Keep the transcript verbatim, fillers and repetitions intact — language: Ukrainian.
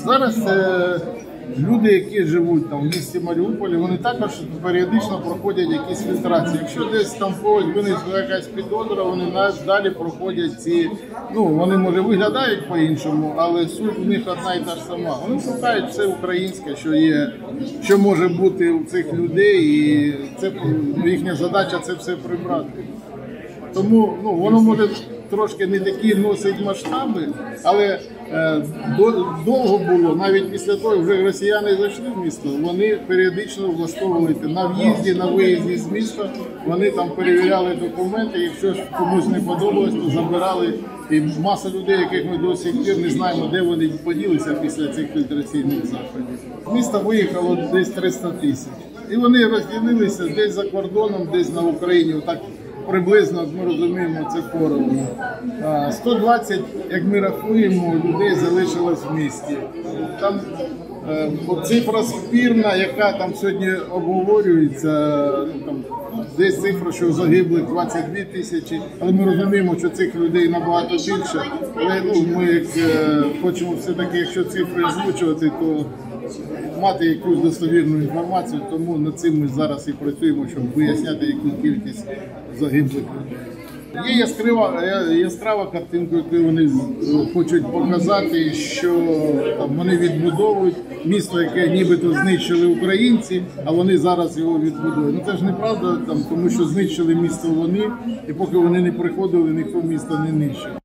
Зараз е, люди, які живуть там в місті Маріуполі, вони також періодично проходять якісь фільтрації. Якщо десь там когось виникла якась підозра, вони нас далі проходять ці, ну вони може виглядають по-іншому, але суть у них одна і та ж сама. Вони шукають все українське, що є, що може бути у цих людей, і це їхня задача це все прибрати. Тому ну, воно може трошки не такі носить масштаби, але е, до, довго було, навіть після того, вже росіяни зайшли в місто, вони періодично влаштовували на в'їзді, на виїзді з міста, вони там перевіряли документи, якщо ж комусь не подобалось, то забирали. І маса людей, яких ми до сих пір не знаємо, де вони поділися після цих фільтраційних заходів. З міста виїхало десь триста тисяч. І вони розділилися десь за кордоном, десь на Україні. Отак приблизно, ми розуміємо, це поровну. сто двадцять, як ми рахуємо, людей залишилось в місті. Там е, цифра спірна, яка там сьогодні обговорюється, ну, там, десь цифра, що загиблих двадцять дві тисячі, але ми розуміємо, що цих людей набагато більше. Але ну, ми як, е, хочемо все-таки, якщо цифри озвучувати, то мати якусь достовірну інформацію, тому над цим ми зараз і працюємо, щоб виясняти, яку кількість загиблих людей. Є яскрава, яскрава картинка, яку вони хочуть показати, що там, вони відбудовують місто, яке нібито знищили українці, а вони зараз його відбудують. Ну це ж неправда, там, тому що знищили місто вони, і поки вони не приходили, ніхто місто не нищив.